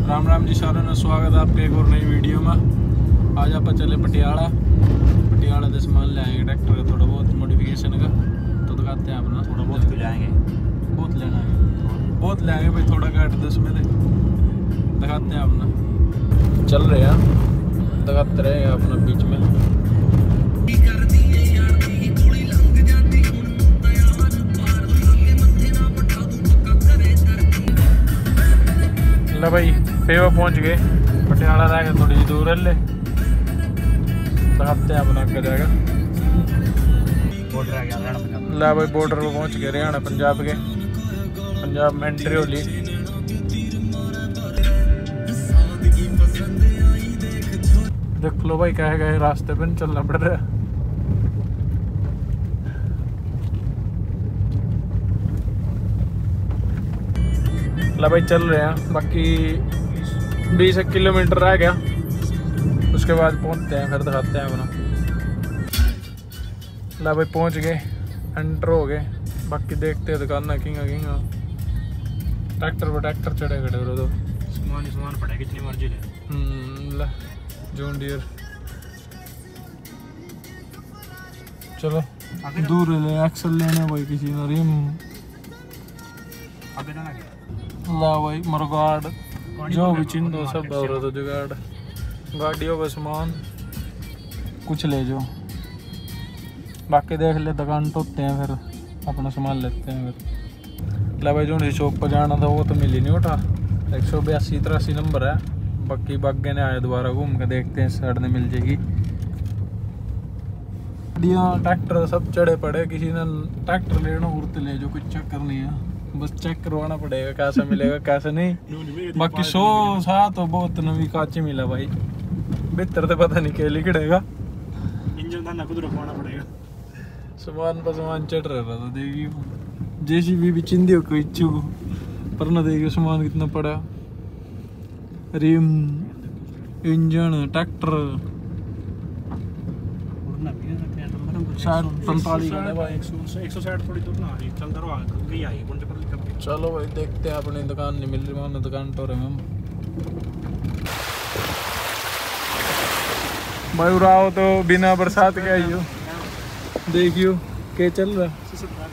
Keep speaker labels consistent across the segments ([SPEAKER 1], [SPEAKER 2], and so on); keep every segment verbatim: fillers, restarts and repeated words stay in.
[SPEAKER 1] राम राम जी सारों ने स्वागत है आपके एक और नई वीडियो में। आज आप चले पटियाला पटियाला से सामान ले आएंगे ट्रैक्टर का थोड़ा बहुत मॉडिफिकेशन का, तो दिखाते हैं अपना। थोड़ा बहुत ले आएंगे, बहुत लेना है, बहुत ले आएंगे भाई, थोड़ा काट दस में दिखाते हैं अपना। चल रहे हैं, दिखाते रहेंगे अपना बीच में। ला भाई पेवा पहुंच गए, पटियाला रह गए थोड़ी दूर है, ले दिखाते हैं अपना आगे जाएगा। ला भाई बॉर्डर पे पहुंच गए, हरियाणा पंजाब के, पंजाब में एंट्री होली। देख लो भाई कहे गए रास्ते पे नहीं चलना पड़ रहा है। ला भाई चल रहे हैं, बाकी बीस एक किलोमीटर रह गया, उसके बाद पहुंचते हैं, फिर दिखाते हैं अपना। ला भाई पहुंच गए, एंटर हो गए, बाकी देखते हैं दुकान किंगा किंगा। ट्रैक्टर पर ट्रैक्टर चढ़े खड़े हो तो
[SPEAKER 2] सामान सामान पड़ा कितनी मर्जी ले।
[SPEAKER 1] ला जॉन डियर चलो दूर ले, एक्सल लेने भाई किसी ने रिम।
[SPEAKER 2] आगे जाना क्या?
[SPEAKER 1] ला भाई मरगाड़ जो भी चिंदो सब हो रहा था जुगाड़, गाड़ियों का सामान कुछ ले जाओ, बाकी देख ले दुकान टोते हैं, फिर अपना सामान लेते हैं। फिर ला भाई जो चौक पर जाना था वो तो मिली नहीं उठा, एक सौ बयासी तिरासी नंबर है, बाकी बागे ने आए दोबारा घूम के देखते हैं साइड में मिल जाएगी। ट्रैक्टर सब चढ़े पड़े, किसी ने ट्रैक्टर लेना उड़ते ले जो, कुछ चक्कर नहीं है, बस चेक करवाना पड़ेगा कैसा मिलेगा कैसा नहीं। बाकी सौ सात तो बहुत नवी काची मिला भाई, बेहतर तो पता नहीं क्या लिखड़ेगा,
[SPEAKER 2] इंजन दाना खुद रखवाना पड़ेगा।
[SPEAKER 1] सामान पर सामान चढ़ रहा था, देखियो जेसीबी भी चिंदी हो कोई इच्छू पर ना, देखियो सामान कितना पड़ा, रिम इंजन ट्रैक्टर साठ पैंतालीस
[SPEAKER 2] एक सौ साठ थोड़ी दूर ना आ रही, चलता रहो आगे आई मुझे पर कभी।
[SPEAKER 1] चलो भाई देखते हैं, अपनी दुकान नहीं मिल रही, वहाँ दुकान तो रहे हम भाई उड़ाओ तो बिना बरसात के आई हो, देखियो क्या चल रहा है।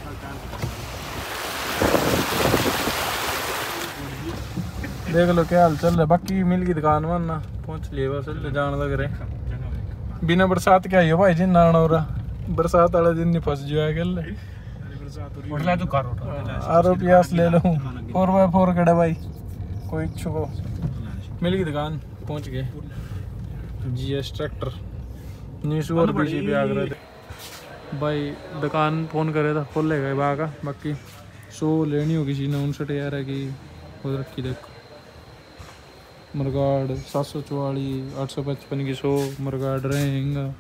[SPEAKER 1] देख लो क्या हाल चल रहा है, बाकी मिल गई दुकान वरना पहुँच लिए बस जान लग रहे। बिना बरसात के आई हो भाई जी, नाना हो रहा बरसात वाला दिन नहीं फंस जाए गल आरो प्यास ले लो, फोर बाय फोर कड़ा भाई कोई इच्छुक हो। मिल गई दुकान, पहुंच गए। जी एस ट्रैक्टर नीसू और बीसी पे आ गए थे भाई, दुकान फोन करे था खोले गए बाग का, बाकी सो लेनी हो किसी ने उनसठ यार है कि खुद रखी। देखो मरगाड़ सात सौ चौवालीस आठ सौ पचपन की सौ मरगाड़ रहे हैं,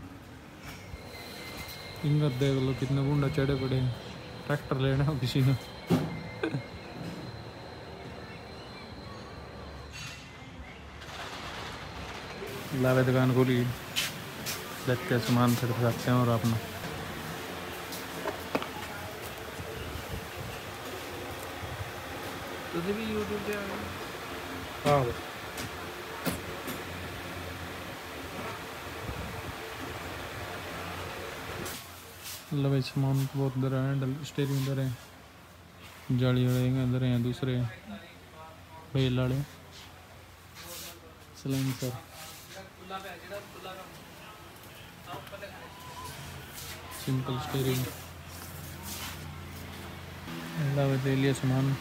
[SPEAKER 1] इंगा देख लो कितने गुंडा चढ़े पड़े हैं, ट्रैक्टर लेना हो किसी ने। लावे दुकान खोली, देखते हैं सामान फिर रखते हैं और अपना। तुझे भी यूट्यूब पे आ गया? हाँ लो भाई सामान बहुत दर है, स्टेरिंग दर है, जाली वाले दर हैं, दूसरे बेल वाले सिलेंसर, सिंपल स्टेरिंग। ले लिया सामान,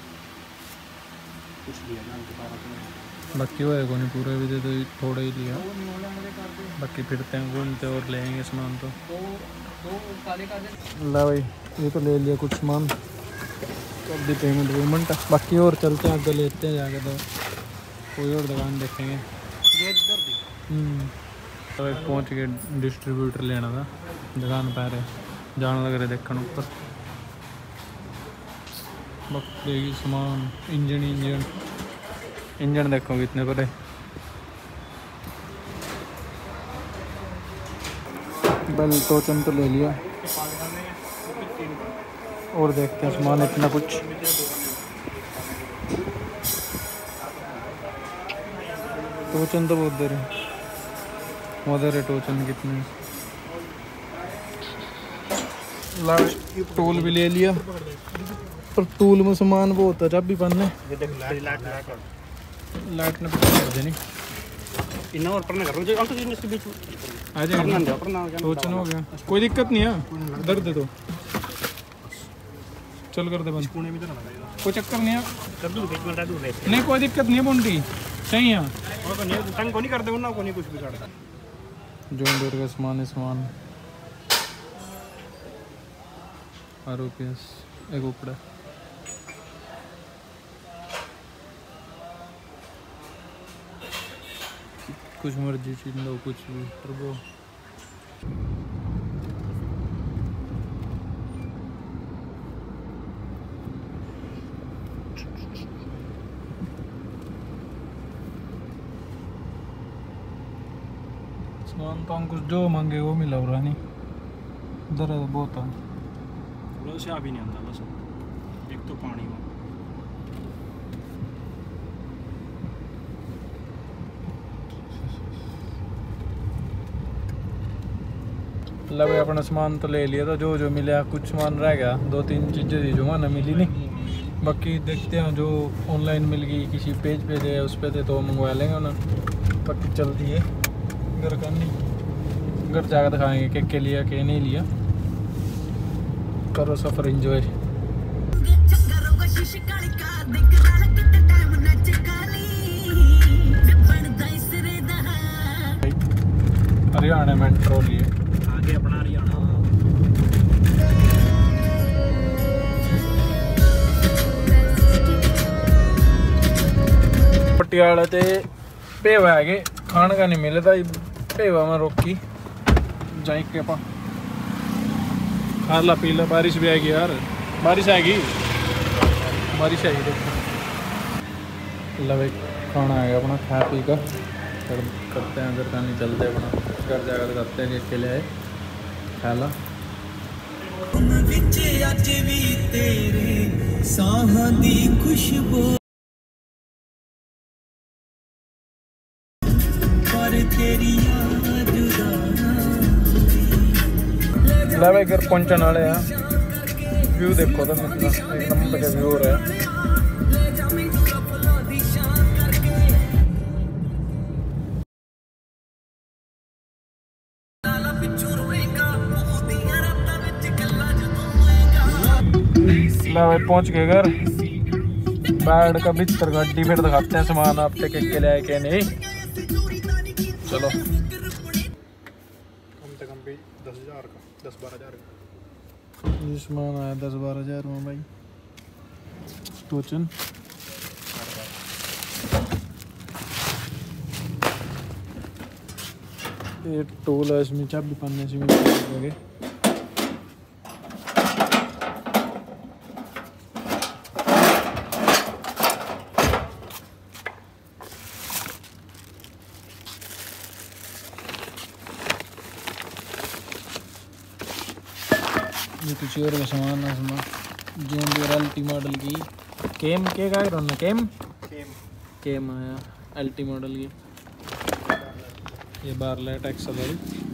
[SPEAKER 1] बाकी वो है को नहीं पूरे भी दे, तो थोड़ा ही लिया, बाकी फिरते हैं घूमते और लेंगे सामान। तो ला भाई ये तो ले लिया कुछ सामान, कर दी पेमेंट वेमेंट, बाकी और चलते हैं आगे लेते हैं जाके, तो कोई और दुकान देखेंगे। तो भाई पहुँच गए, डिस्ट्रीब्यूटर लेना था, दुकान पा रहे जान लग रहे देखने ऊपर। बाकी सामान इंजन इंजन इंजन देखो कितने बड़े, बल टोचन तो ले लिया, और देखते हैं सामान इतना कुछ। टोचन तो बहुत देर है, उधर है टोचन कितने। टूल भी ले लिया, पर टूल में सामान बहुत है जब भी बनने लाइट ने पकड़ देनी।
[SPEAKER 2] इन और पर ना करो जो अंकल जी इसके बीच में
[SPEAKER 1] आ जाएगा। टोचन हो गया, कोई दिक्कत नहीं है, दर्द है तो चल कर दे बंद,
[SPEAKER 2] कोने में तो ना लगाएगा,
[SPEAKER 1] कोई चक्कर नहीं है,
[SPEAKER 2] कर दूं एक मिनट दूं
[SPEAKER 1] नहीं कोई दिक्कत नहीं है बंटी सही है।
[SPEAKER 2] और को नहीं तंग को नहीं करते ना, को नहीं कुछ भी करता
[SPEAKER 1] जो दूर का सामान है सामान आर ओ पी एस एक उपड़ा कुछ मर्जी चीज लो कुछ भी टर्बो। सामान तो हम कुछ जो मांगे वो मिला हो रहा नहीं, दर्द बहुत है।
[SPEAKER 2] थोड़ा सा भी नहीं आता बस, एक तो पानी में
[SPEAKER 1] लगे अपना सामान तो ले लिया था, जो जो मिला कुछ सामान रह गया, दो तीन चीज़ें थी जो वहाँ ना मिली नहीं, बाकी देखते हैं जो ऑनलाइन मिल गई किसी पेज पे दे उस पे थे तो मंगवा लेंगे ना। बाकी चलती है घर का नहीं, घर जाकर दिखाएंगे के के लिया के नहीं लिया। करो सफ़र एंजॉय। हरियाणा मेट्रो लिए
[SPEAKER 2] आगे अपना हरियाणा
[SPEAKER 1] पटियाला ते पेवा है खाने का नहीं मिले था, पेवा में रोकी जाए के पा खा ला पी ला। बारिश भी आएगी यार, बारिश आएगी बारिश आएगी देखो। लवे खाना आएगा अपना खा पी कर करते हैं, अगर कहीं चलते अपना घर जाकर करते हैं कि अकेले आए खा ला। लवे घर पहुंचने वाले हैं, व्यू देखो तो मतलब एक नंबर का व्यू हो रहा है। पहुंच गए घर, बैड का भीतर गड्डी फिर दिखाते हैं सामान आप टेक के लिए आए के नहीं। चलो
[SPEAKER 2] कम से कम भी दस हजार का दस बारह हजार का
[SPEAKER 1] ये सामान आया दस बारह हजार में भाई। टोचन ये टोल है, इसमें चाबी पन्ने से लगे। ये कुछ और का सामान है, सामान जोन डीयर एल्टी मॉडल की केम के का रहा केम
[SPEAKER 2] केम
[SPEAKER 1] केम आया एल्टी मॉडल की। ये बार लाइट एक्सल वाली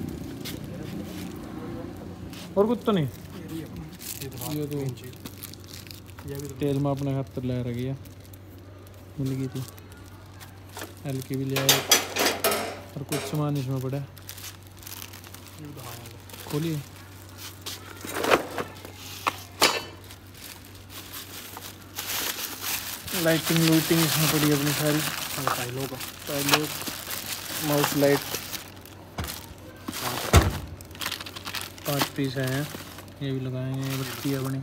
[SPEAKER 1] और कुछ तो नहीं। ये तो तेल में अपने खातर ले रखी है, मिल गई थी एल की भी ले आए और कुछ सामान इसमें पड़ा है। खोलिए लाइटिंग लूटिंग इसमें पड़ी अपनी सारी,
[SPEAKER 2] फाइलों का
[SPEAKER 1] फाइलों माउस लाइट पाँच पीस हैं, ये भी लगाएंगे। बत्ती अपनी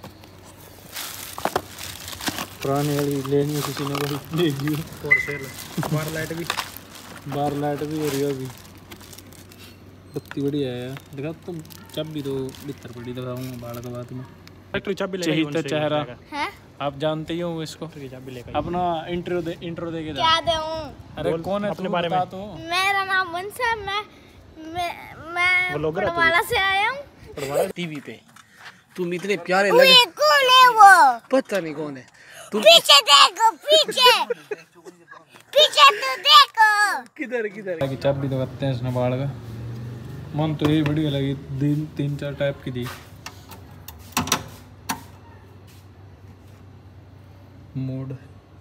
[SPEAKER 1] पुरानी वाली लेनी है किसी ने भाई ले लियो।
[SPEAKER 2] और सेल बार लाइट भी
[SPEAKER 1] बार लाइट भी हो रही है अभी, बत्ती बढ़िया है यार। दिखा तो जब भी तो भीतर पड़ी दिखाऊंगा बाढ़ के बाद में।
[SPEAKER 2] फैक्ट्री चाबी ले
[SPEAKER 1] चाहिए चेहरा
[SPEAKER 3] है?
[SPEAKER 1] आप जानते ही हो इसको,
[SPEAKER 2] चाबी लेकर
[SPEAKER 1] अपना इंट्रो दे इंट्रो दे के
[SPEAKER 3] क्या दूं?
[SPEAKER 1] अरे कौन है
[SPEAKER 2] अपने
[SPEAKER 1] तू
[SPEAKER 2] बारे
[SPEAKER 1] बता
[SPEAKER 2] में।
[SPEAKER 1] तो।
[SPEAKER 3] मेरा नाम वंश है, मैं मैं मैं
[SPEAKER 2] व्लॉगर है तू?
[SPEAKER 3] पटवाला से आया हूँ।
[SPEAKER 4] टीवी पे तुम इतने प्यारे
[SPEAKER 3] वो
[SPEAKER 4] लगे,
[SPEAKER 3] ये कौन है वो?
[SPEAKER 4] पता नहीं कौन है तुम।
[SPEAKER 3] पीछे देखो, पीछे पीछे तो देखो।
[SPEAKER 4] किधर किधर
[SPEAKER 1] की चाबी तो करते हैं इसने बाढ़ का मन तो यही बढ़िया लगी दिन तीन चार टाइप की थी मोड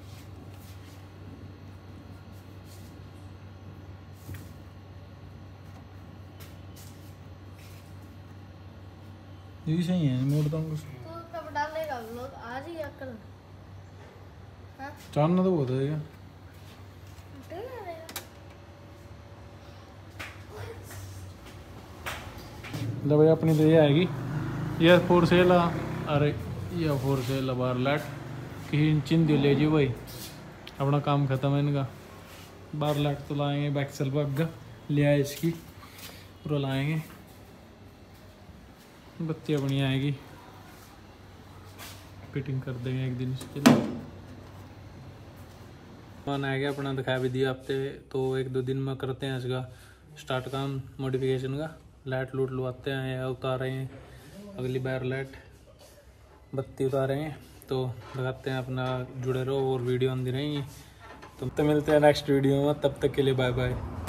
[SPEAKER 1] ये सही है मोड तो
[SPEAKER 3] तू कब डालेगा व्लॉग आज ही या कल? हाँ
[SPEAKER 1] चांदना तो बहुत है क्या
[SPEAKER 3] डालना रहेगा।
[SPEAKER 1] मतलब भाई अपनी तो ये आएगी ये फोर सेल अरे ये फोर सेल बार लाट कहीं चिंदी ले जी भाई अपना काम ख़त्म है इनका बार लाट तो लाएंगे बैक्सल पर ले आए इसकी पूरा लाएंगे बत्ती अपनी आएगी फिटिंग कर देंगे एक दिन इसके लिए फोन आ गया अपना दिखा भी दिया हफ्ते तो एक दो दिन में करते हैं इसका स्टार्ट काम मॉडिफिकेशन का लाइट लूट लुआते हैं या उतारे हैं अगली बार लाइट बत्ती उतारे हैं तो लगाते हैं अपना जुड़े रहो और वीडियो आती रहेंगी तो मिलते हैं नेक्स्ट वीडियो में तब तक के लिए बाय बाय।